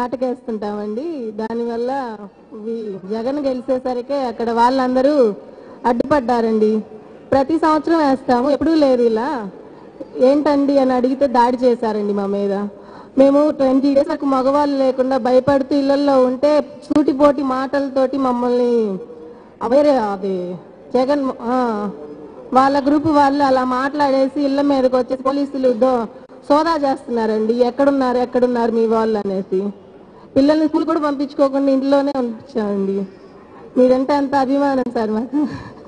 నాటకేస్తుంటామండి. దానివల్ల జగన్ గెలిచేసరికి అక్కడ వాళ్ళందరూ అడ్డుపడ్డారండి. ప్రతి సంవత్సరం వేస్తాము, ఎప్పుడూ లేదు ఇలా ఏంటండి అని అడిగితే దాడి చేశారండి మా మీద. మేము 20 days వరకు మగవాళ్ళు లేకుండా భయపడుతూ ఇళ్లలో ఉంటే సూటిపోటి మాటలతోటి మమ్మల్ని వేరే అది జగన్ వాళ్ళ గ్రూప్ వాళ్ళు అలా మాట్లాడేసి ఇళ్ల మీదకి వచ్చేసి పోలీసులు సోదా చేస్తున్నారండి. ఎక్కడున్నారు మీ వాళ్ళు అనేసి. పిల్లల్ని స్కూల్ కూడా పంపించుకోకుండా ఇంట్లోనే పంపించామండి. మీరంటే అంత అభిమానం సార్ మాకు.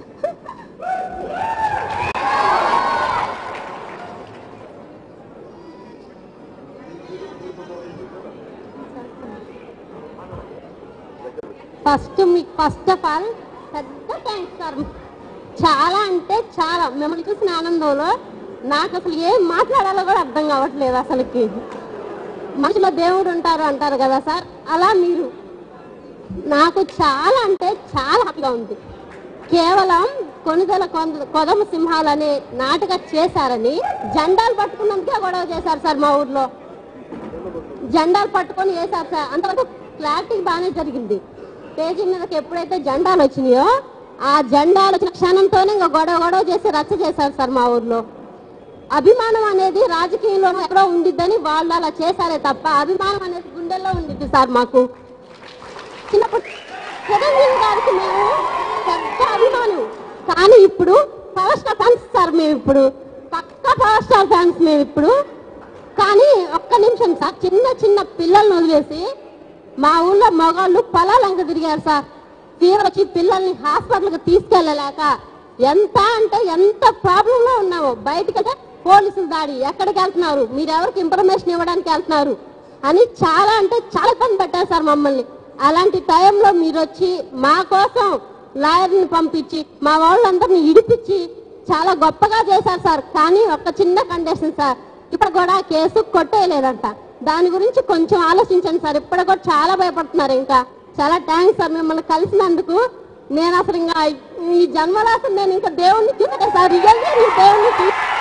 ఫస్ట్ ఆఫ్ ఆల్ పెద్ద థ్యాంక్స్ సార్. చాలా అంటే చాలా మిమ్మల్ని చూసిన ఆనందంలో నాకు అసలు ఏం మాట్లాడాలో కూడా అర్థం కావట్లేదు. అసలుకి మనిషిలో దేవుడు ఉంటారు అంటారు కదా సార్, అలా మీరు నాకు చాలా అంటే చాలా హ్యాపీగా ఉంది. కేవలం కొనుదల కొదమ సింహాలనే నాటక చేశారని జెండాలు పట్టుకున్నందుకే గొడవ చేశారు సార్. మా ఊర్లో జెండాలు పట్టుకొని వేశారు సార్. అంతవరకు క్లారిటీ బాగానే జరిగింది. స్టేజీ మీదకి ఎప్పుడైతే జెండాలు వచ్చినాయో ఆ జెండాలు వచ్చిన క్షణంతోనే ఇంకా గొడవ చేసి రచ్చ చేశారు సార్. మా ఊర్లో అభిమానం అనేది రాజకీయంలో ఎక్కడో ఉండిద్దని వాళ్ళు అలా చేశారే తప్ప అభిమానం అనేది గుండెల్లో ఉండిద్ది సార్. మాకు చిన్నప్పుడు చిరంజీవి గారికి మేము పెద్ద అభిమానం, కానీ ఇప్పుడు పవర్ స్టార్ ఫ్యాన్స్ సార్. మేము ఇప్పుడు పక్కా పవర్ స్టార్ ఫ్యాన్స్ మేము ఇప్పుడు. కానీ ఒక్క నిమిషం సార్, చిన్న పిల్లల్ని వదిలేసి మా ఊళ్ళో మగాళ్ళు పొలాలంక తిరిగారు సార్. ఫీవర్ వచ్చి పిల్లల్ని హాస్పిటల్కి తీసుకెళ్ళలేక ఎంత ప్రాబ్లంలో ఉన్నామో. బయటకెళ్తే పోలీసులు దాడి, ఎక్కడికి వెళ్తున్నారు, మీరెవరికి ఇన్ఫర్మేషన్ ఇవ్వడానికి వెళ్తున్నారు అని చాలా అంటే చాలా ఇబ్బంది పెట్టారు సార్ మమ్మల్ని. అలాంటి టైంలో మీరు వచ్చి మా కోసం లాయర్ని పంపించి మా వాళ్ళందరినీ ఇడిపించి చాలా గొప్పగా చేశారు సార్. కానీ ఒక చిన్న కండిషన్ సార్, ఇప్పుడు కూడా కేసు కొట్టేయలేదంట. దాని గురించి కొంచెం ఆలోచించండి సార్. ఇప్పుడు కూడా చాలా భయపడుతున్నారు. ఇంకా చాలా థ్యాంక్స్ సార్ మిమ్మల్ని కలిసినందుకు. నేను అసలు ఇంకా ఈ జన్మరాశి నేను ఇంకా దేవుణ్ణి చూసా సార్. రియల్గా నేను దేవుణ్ణి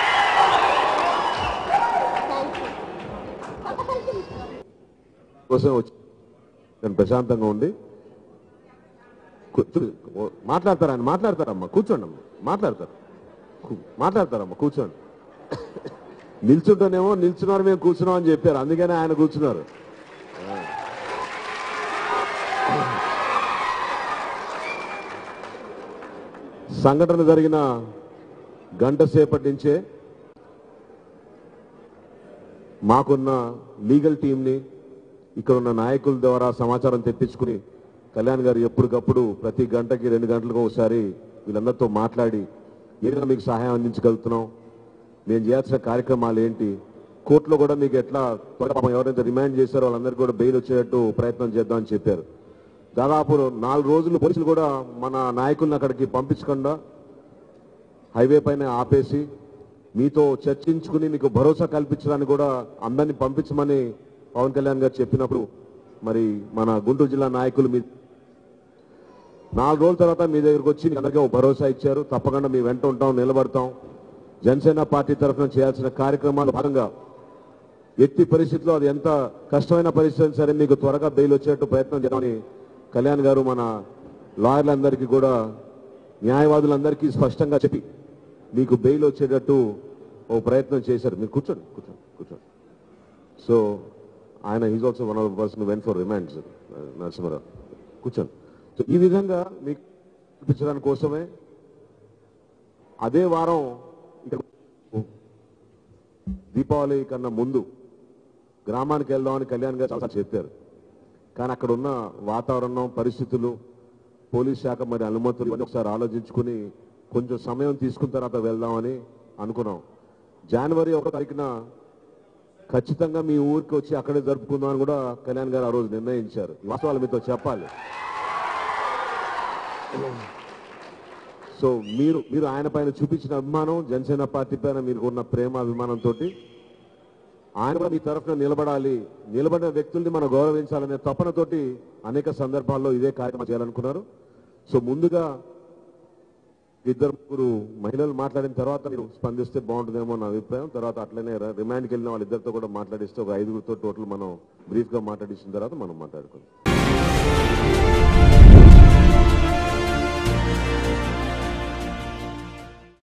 కోసం వచ్చి నేను ప్రశాంతంగా ఉండి మాట్లాడతారమ్మా, కూర్చోండి అమ్మా, మాట్లాడతారమ్మా, కూర్చోండి. నిల్చుంటేనేమో నిల్చున్నారు, మేము కూర్చున్నాం అని చెప్పారు, అందుకనే ఆయన కూర్చున్నారు. సంఘటన జరిగిన గంట సేపటి నుంచే మాకున్న లీగల్ టీంని ఇక్కడ ఉన్న నాయకుల ద్వారా సమాచారం తెప్పించుకుని కళ్యాణ్ గారు ఎప్పటికప్పుడు ప్రతి గంటకి 2 గంటలకు ఒకసారి వీళ్ళందరితో మాట్లాడి ఏదైనా మీకు సహాయం అందించగలుగుతున్నాం, మేము చేయాల్సిన కార్యక్రమాలు ఏంటి, కోర్టులో కూడా మీకు ఎట్లా ఎవరైతే రిమాండ్ చేశారో వాళ్ళందరికీ కూడా బెయిల్ వచ్చేటట్టు ప్రయత్నం చేద్దామని చెప్పారు. దాదాపు 4 రోజులు పోలీసులు కూడా మన నాయకులను అక్కడికి పంపించకుండా హైవే పైన ఆపేసి మీతో చర్చించుకుని మీకు భరోసా కల్పించడానికి కూడా అందరినీ పంపించమని పవన్ కళ్యాణ్ గారు చెప్పినప్పుడు మరి మన గుంటూరు జిల్లా నాయకులు మీ 4 రోజుల తర్వాత మీ దగ్గరకు వచ్చి అందరికీ భరోసా ఇచ్చారు. తప్పకుండా మీ వెంట ఉంటాం, నిలబడతాం. జనసేన పార్టీ తరఫున చేయాల్సిన కార్యక్రమాలు భాగంగా ఎట్టి పరిస్థితుల్లో అది ఎంత కష్టమైన పరిస్థితి సరే మీకు త్వరగా బెయిల్ వచ్చేట్టు ప్రయత్నం చేయాలని కళ్యాణ్ గారు మన లాయర్లందరికీ కూడా న్యాయవాదులందరికీ స్పష్టంగా చెప్పి మీకు బెయిల్ వచ్చేటట్టు ఓ ప్రయత్నం చేశారు. మీరు కూర్చోండి. సో ఆయన is also one of the person went for remand sir Narasimha Rao. కూర్చోండి. సో ఈ విధంగా మీకు చూపించడానికి కోసమే అదే వారం దీపావళి కన్నా ముందు గ్రామానికి వెళ్దామని కళ్యాణ్ గారు చాలా చెప్పారు. కానీ అక్కడ ఉన్న వాతావరణం, పరిస్థితులు, పోలీస్ శాఖ మరి అనుమతులు ఒకసారి ఆలోచించుకుని కొంచెం సమయం తీసుకున్న తర్వాత వెళ్దామని అనుకున్నాం. జనవరి 1వ తారీఖున ఖచ్చితంగా మీ ఊరికి వచ్చి అక్కడే జరుపుకుందామని కూడా కళ్యాణ్ గారు ఆ రోజు నిర్ణయించారు. వాస్తవాలు మీతో చెప్పాలి. సో మీరు ఆయన పైన చూపించిన అభిమానం, జనసేన పార్టీ పైన మీకు ఉన్న ప్రేమ అభిమానంతో ఆయన కూడా మీ తరఫున నిలబడిన వ్యక్తుల్ని మనం గౌరవించాలనే తపనతోటి అనేక సందర్భాల్లో ఇదే కార్యక్రమం చేయాలనుకున్నారు. సో ముందుగా ఇద్దరు ముగ్గురు మహిళలు మాట్లాడిన తర్వాత మీరు స్పందిస్తే బాగుంటుందేమో నా అభిప్రాయం. తర్వాత అట్లనే రిమాండ్కి వెళ్ళిన వాళ్ళిద్దరితో కూడా మాట్లాడిస్తే ఒక 5గురితో టోటల్ మనం బ్రీఫ్గా మాట్లాడించిన తర్వాత మనం మాట్లాడుకుందాం.